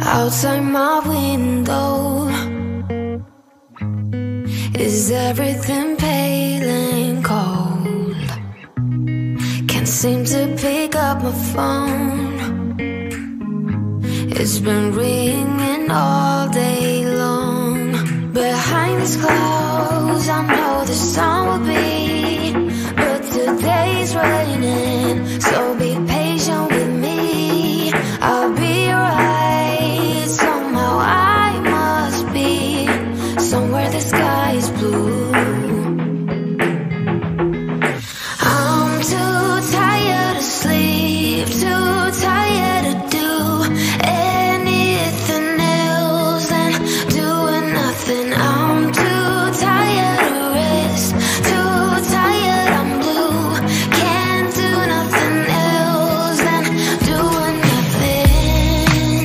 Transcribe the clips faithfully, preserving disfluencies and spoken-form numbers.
Outside my window, is everything pale and cold? Can't seem to pick up my phone. It's been ringing all day long. Behind these clouds, I know the sun will be, but today's raining, so be patient with me. I'll be right, somehow I must be somewhere the sky is blue. I'm too tired to sleep, too tired to do anything else than doing nothing. I'm too tired to rest, too tired, I'm blue. Can't do nothing else than doing nothing.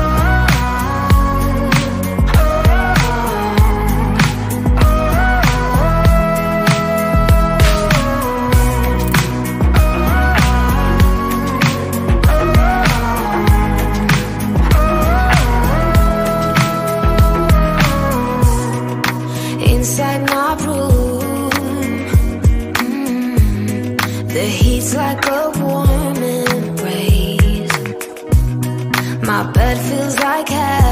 Inside my room, mm, the heat's like a warm embrace. My bed feels like hell.